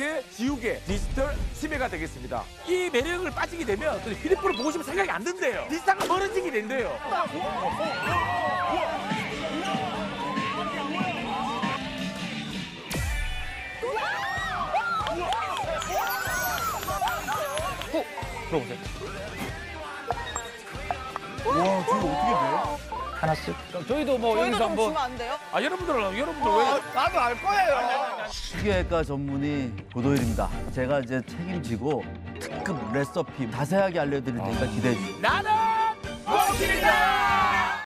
이렇게 지우개 디지털 치매가 되겠습니다. 이 매력을 빠지게 되면 휴대폰을 보고 싶은 생각이 안 든대요. 일상은 멀어지게 된대요. 들어보세요. 와, 저게 어떻게 돼? 하나씩. 저희도 뭐 저희도 여기서 좀 한번 주면 안 돼요? 여러분들 왜? 나도 알 거예요. 시계과 전문의 고도일입니다. 제가 이제 책임지고 특급 레시피 자세하게 알려드릴 테니까 기대해 주세요. 나는 고기다.